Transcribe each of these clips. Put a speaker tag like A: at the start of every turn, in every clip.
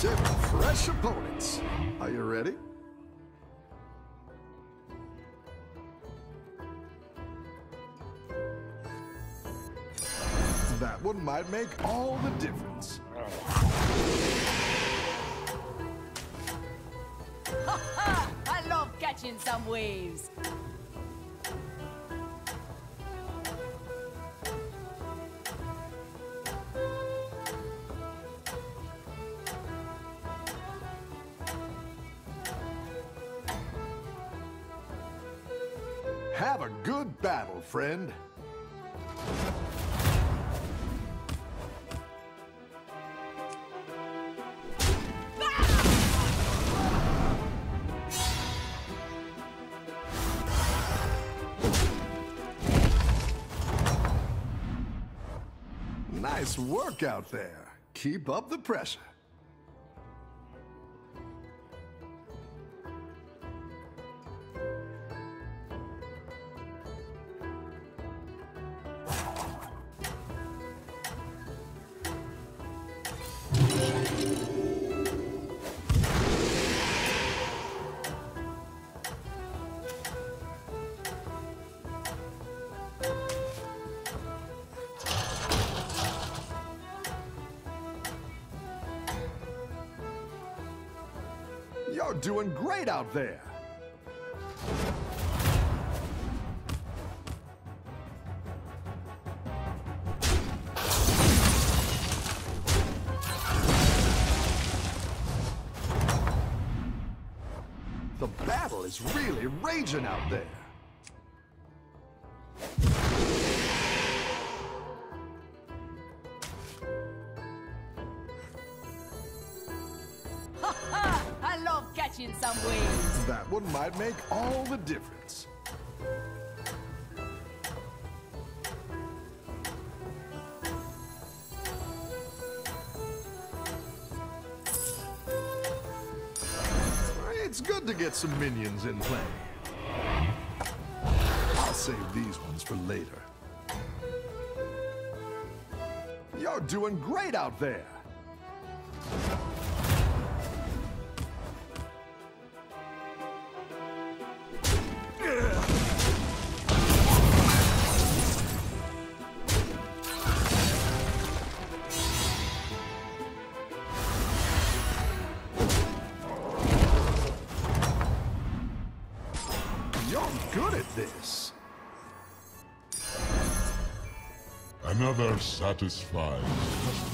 A: Seven fresh opponents. Are you ready? That one might make all the difference.
B: Ha ha! I love catching some waves.
A: Have a good battle, friend. Nice work out there. Keep up the pressure. You're doing great out there. The battle is really raging out there.
B: In some ways.
A: That one might make all the difference. It's good to get some minions in play. I'll save these ones for later. You're doing great out there. You're good at this.
C: Another satisfied customer.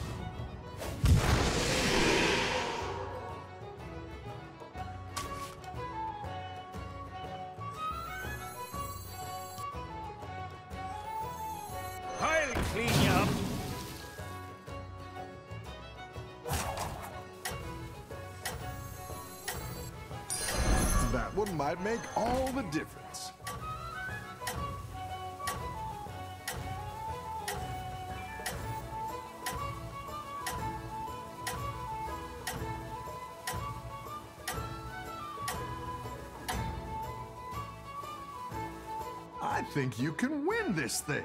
D: I'll clean you up.
A: That one might make all the difference. I think you can win this thing.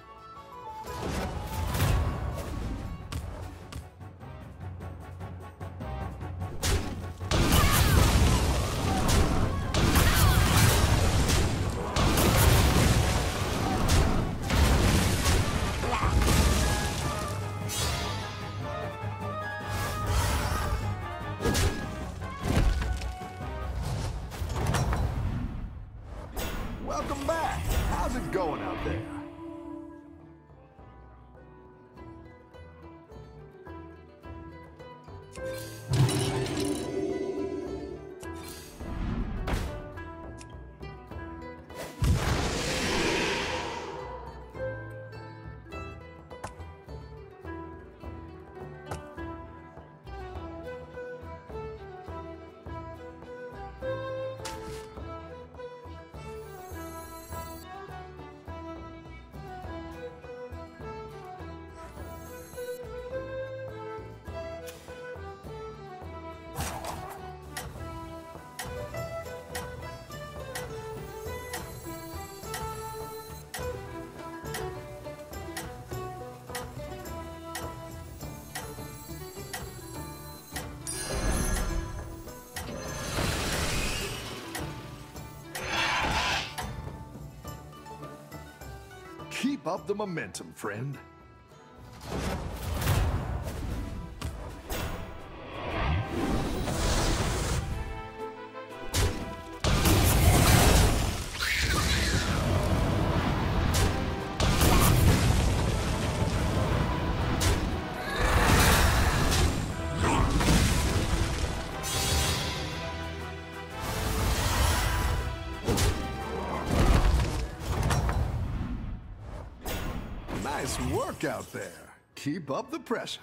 A: Welcome back. How's it going out there? Keep up the momentum, friend. Nice work out there. Keep up the pressure.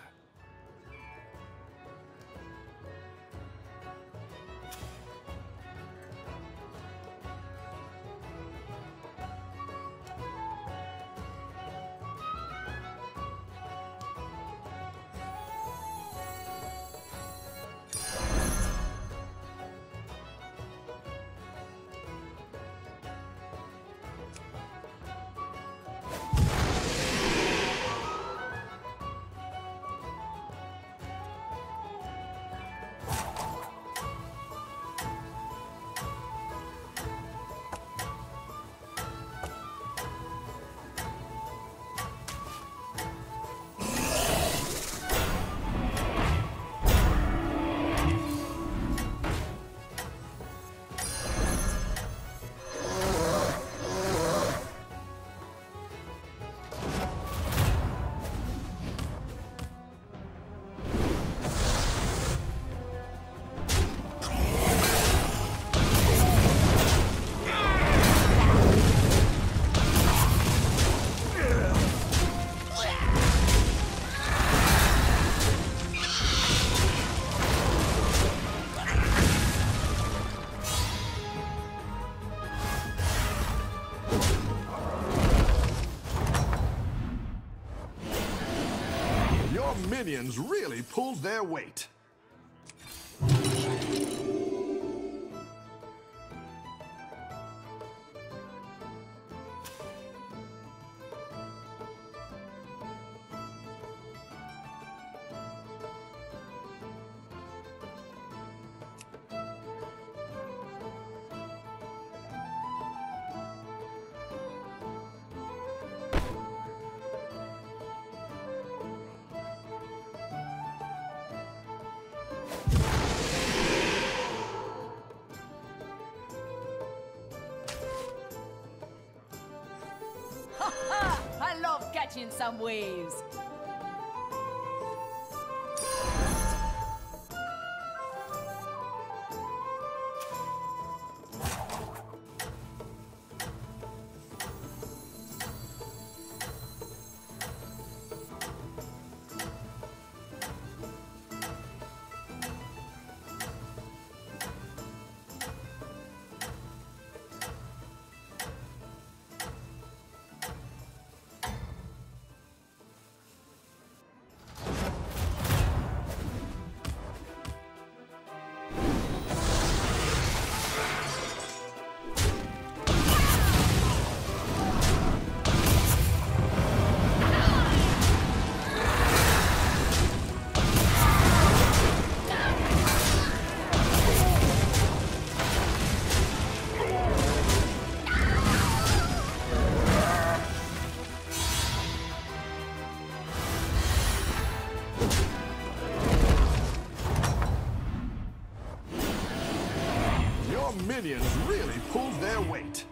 A: Minions really pulled their weight.
B: I love catching some waves.
A: Minions really pulled their weight.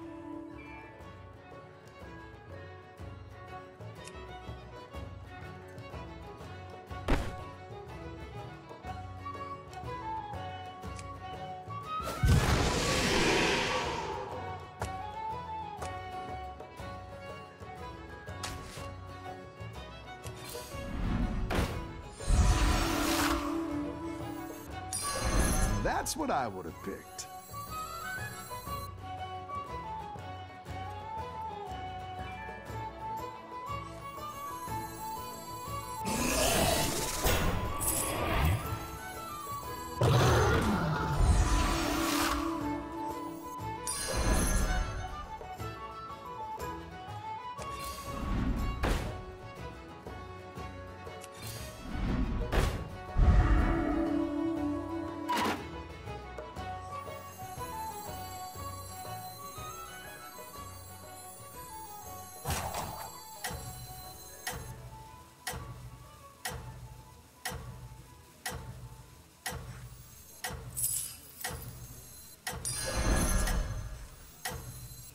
A: That's what I would have picked.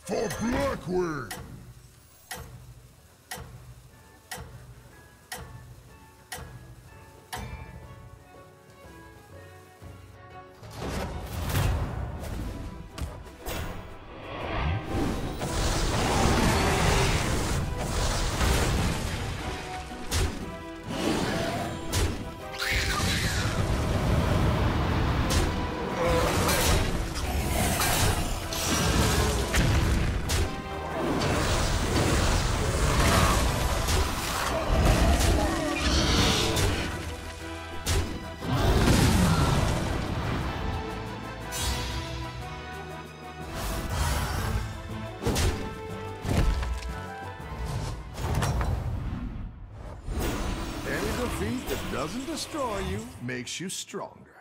C: For Blackwing!
A: Defeat that doesn't destroy you makes you stronger.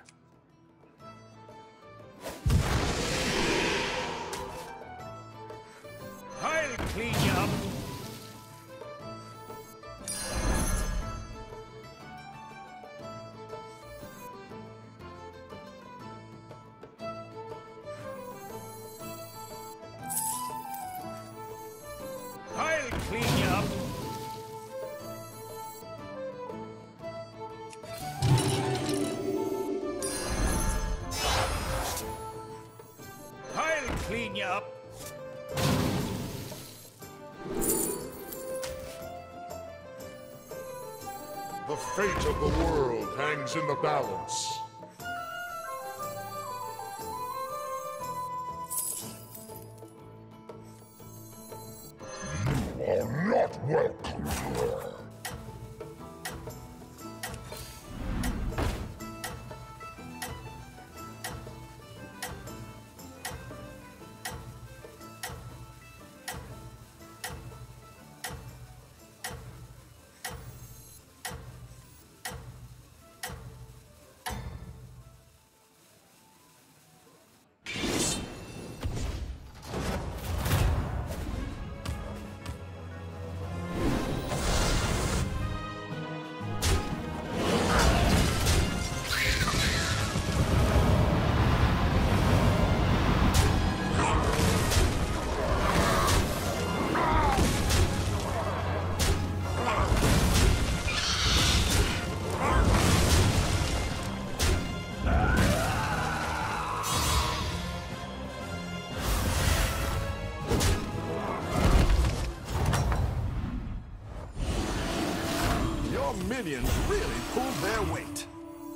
D: I'll clean you up. I'll clean you up. I'll clean you up.
C: The fate of the world hangs in the balance. You are not welcome here.
A: Minions really pulled their weight.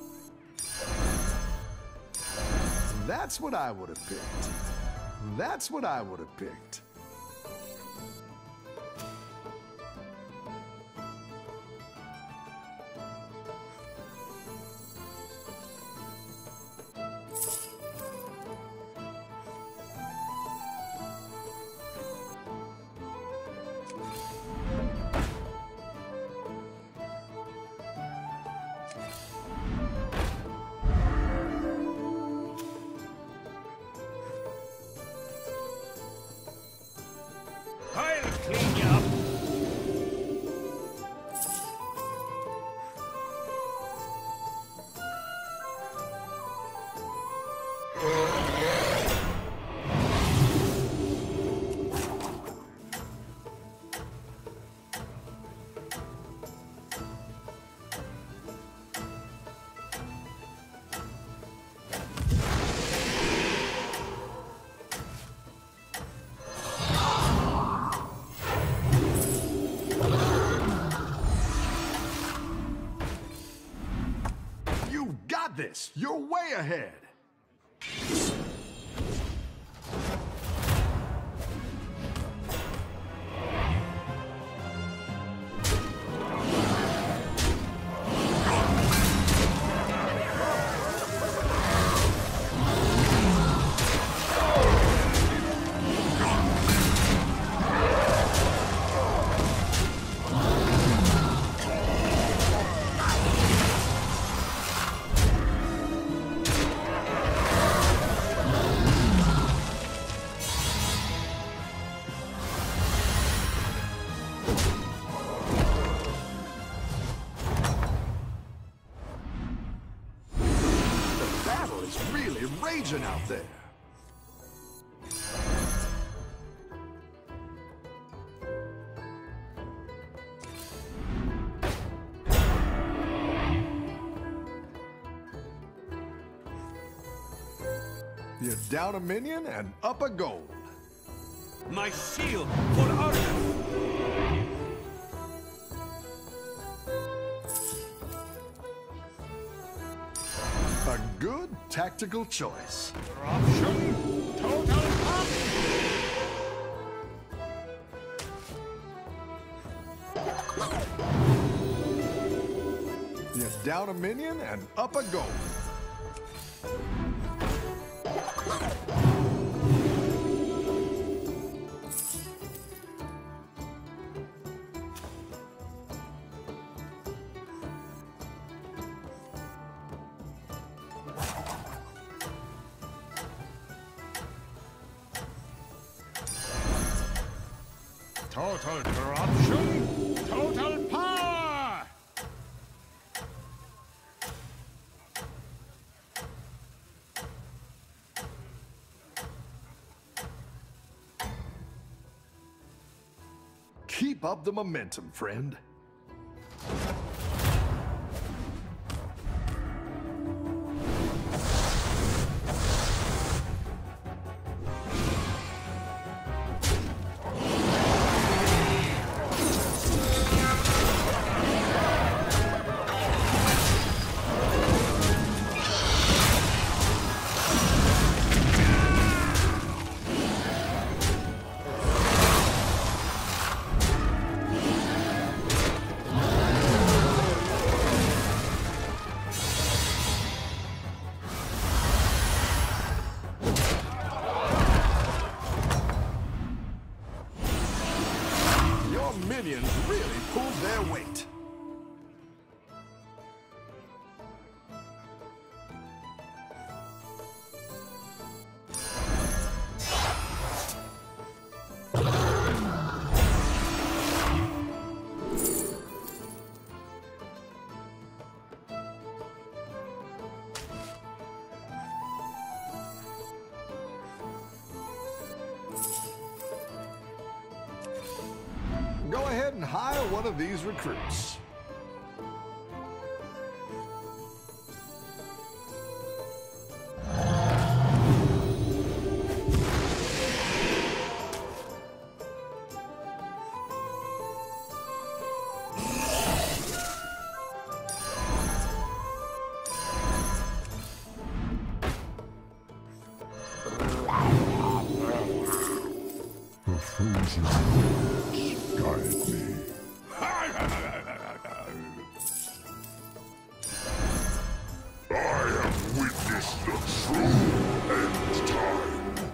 A: That's what I would have picked. That's what I would have picked.
D: I'll clean you up.
A: You got this! You're way ahead! Raging out there. You're down a minion and up a gold.
D: My shield for Arthur.
A: A good tactical choice.
D: Corruption. Total pop.
A: You're down a minion and up a gold.
D: Total corruption. Total power.
A: Keep up the momentum, friend. Minions really pulled their weight. Go ahead and hire one of these recruits.
C: The frozen words guide me. I have witnessed the true end time.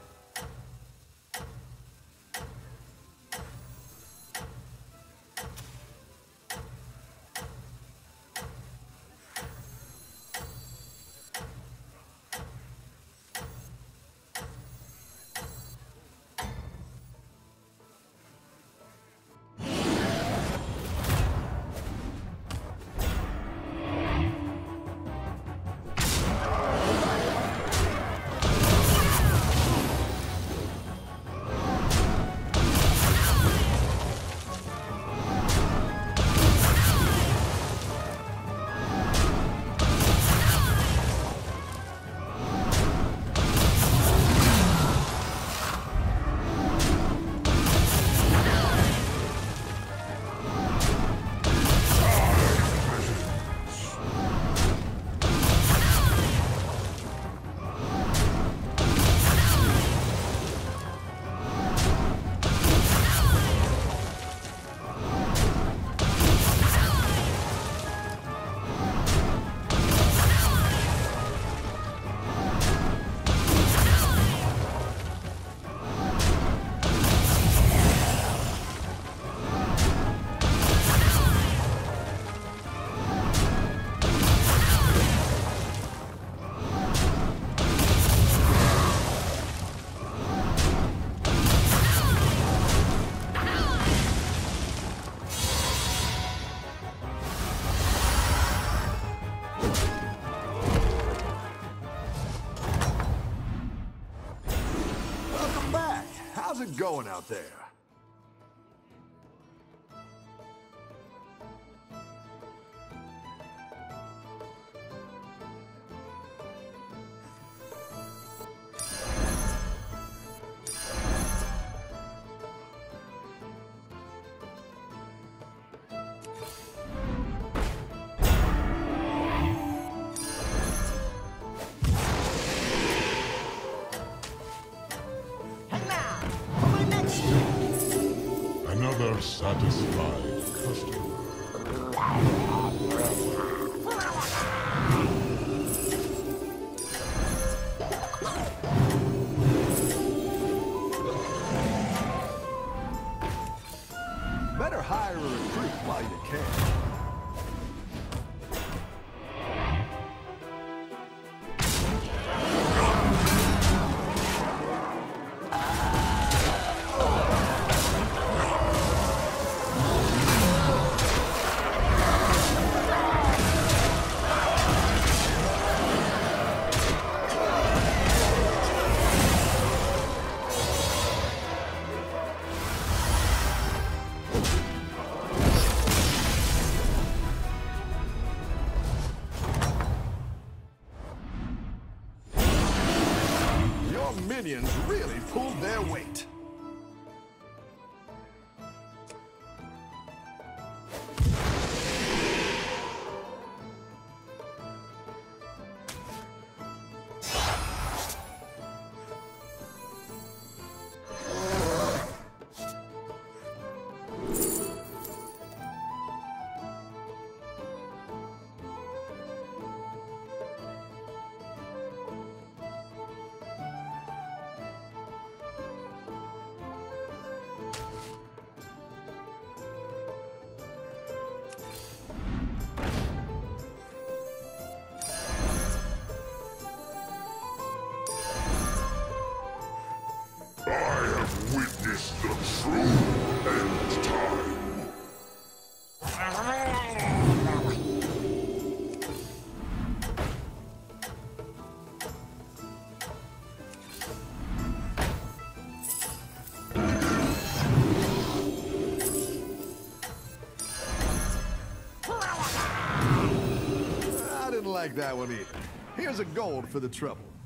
A: How's it going out there?
C: satisfied customer.
A: Better hire a recruit while you can. Minions really pulled their weight.
C: Witness the true end time.
A: I didn't like that one either. Here's a gold for the trouble.